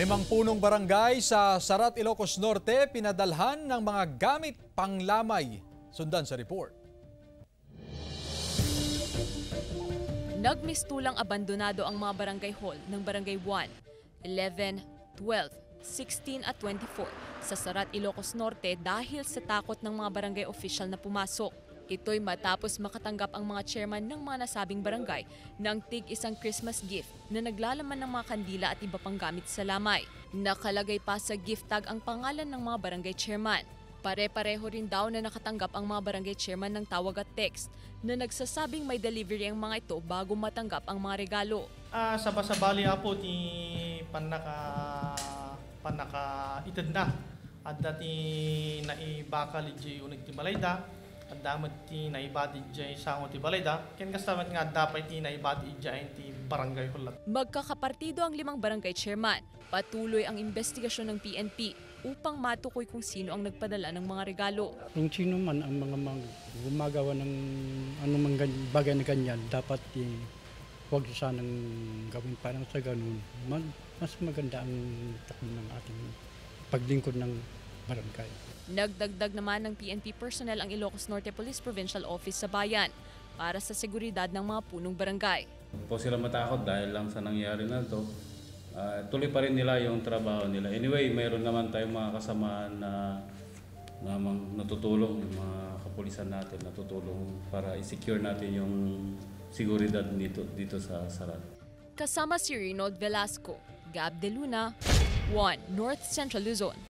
Limang punong barangay sa Sarat, Ilocos Norte pinadalhan ng mga gamit panglamay. Sundan sa report. Nagmistulang abandonado ang mga barangay hall ng Barangay 1, 11, 12, 16 at 24 sa Sarat, Ilocos Norte dahil sa takot ng mga barangay official na pumasok. Ito'y matapos makatanggap ang mga chairman ng mga nasabing barangay ng tig-isang Christmas gift na naglalaman ng mga kandila at iba pang gamit sa lamay. Nakalagay pa sa gift tag ang pangalan ng mga barangay chairman. Pare-pareho rin daw na nakatanggap ang mga barangay chairman ng tawag at text na nagsasabing may delivery ang mga ito bago matanggap ang mga regalo. Sa basabali po ti panaka itad na at dati naibakal iti unig ti balayda at damat ti naibati iti sango ti balayda ken kastamat nga dapat ti naibati iti barangay hulat. Magkakapartido ang 5 barangay chairman. Patuloy ang investigasyon ng PNP upang matukoy kung sino ang nagpadala ng mga regalo. Kung sino man ang mga gumagawa ng anumang bagay na ganyan, dapat huwag sanang gawin parang sa ganun. Mas maganda ang takbo ng ating paglingkod ng barangay. Nagdagdag naman ng PNP personnel ang Ilocos Norte Police Provincial Office sa bayan para sa seguridad ng mga punong barangay. Po sila matakot dahil lang sa nangyari na ito. Tuloy pa rin nila yung trabaho nila. Anyway, mayroon naman tayong mga kasamaan na natutulong, yung mga kapulisan natin natutulong para i-secure natin yung seguridad dito sa Sarat. Kasama si Reynold Velasco, Gab De Luna, 1 North Central Luzon.